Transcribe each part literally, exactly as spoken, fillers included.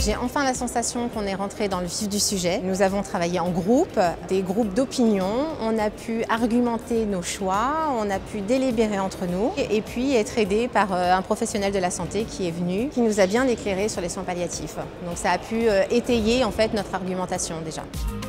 J'ai enfin la sensation qu'on est rentré dans le vif du sujet. Nous avons travaillé en groupe, des groupes d'opinion. On a pu argumenter nos choix, on a pu délibérer entre nous et puis être aidé par un professionnel de la santé qui est venu, qui nous a bien éclairé sur les soins palliatifs. Donc ça a pu étayer en fait notre argumentation déjà.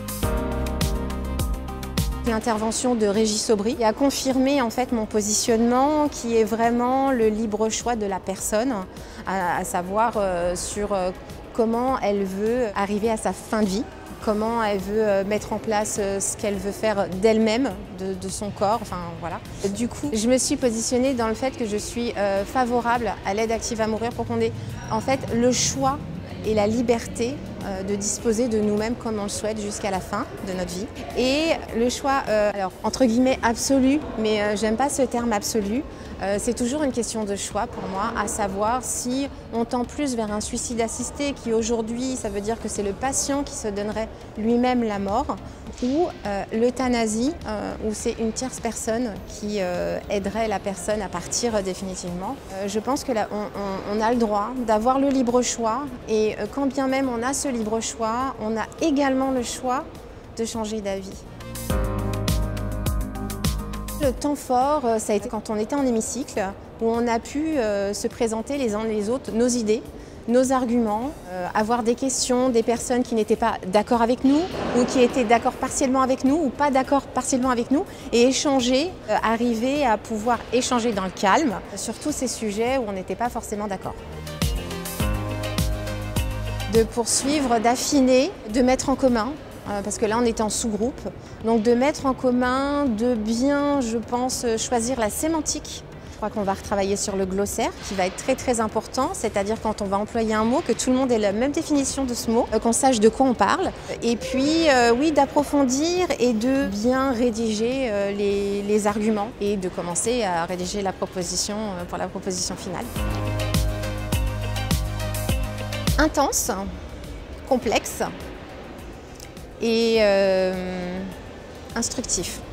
L'intervention de Régis Aubry a confirmé en fait mon positionnement qui est vraiment le libre choix de la personne, à, à savoir euh, sur euh, comment elle veut arriver à sa fin de vie, comment elle veut mettre en place ce qu'elle veut faire d'elle-même, de, de son corps, enfin voilà. Du coup, je me suis positionnée dans le fait que je suis euh, favorable à l'aide active à mourir pour qu'on ait en fait le choix et la liberté euh, de disposer de nous-mêmes comme on le souhaite jusqu'à la fin de notre vie. Et le choix, euh, alors entre guillemets absolu, mais euh, j'aime pas ce terme absolu, euh, c'est toujours une question de choix pour moi, à savoir si on tend plus vers un suicide assisté qui aujourd'hui, ça veut dire que c'est le patient qui se donnerait lui-même la mort, ou euh, l'euthanasie, euh, où c'est une tierce personne qui euh, aiderait la personne à partir définitivement. Euh, je pense que là, on, on, on a le droit d'avoir le libre choix et euh, quand bien même on a ce libre choix, on a également le choix de changer d'avis. Le temps fort, ça a été quand on était en hémicycle, où on a pu euh, se présenter les uns les autres nos idées, nos arguments, euh, avoir des questions des personnes qui n'étaient pas d'accord avec nous ou qui étaient d'accord partiellement avec nous ou pas d'accord partiellement avec nous et échanger, euh, arriver à pouvoir échanger dans le calme sur tous ces sujets où on n'était pas forcément d'accord. De poursuivre, d'affiner, de mettre en commun, euh, parce que là on était en sous-groupe, donc de mettre en commun, de bien, je pense, choisir la sémantique. Je crois qu'on va retravailler sur le glossaire qui va être très très important, c'est-à-dire quand on va employer un mot, que tout le monde ait la même définition de ce mot, qu'on sache de quoi on parle. Et puis euh, oui, d'approfondir et de bien rédiger euh, les, les arguments et de commencer à rédiger la proposition euh, pour la proposition finale. Intense, complexe et euh, instructif.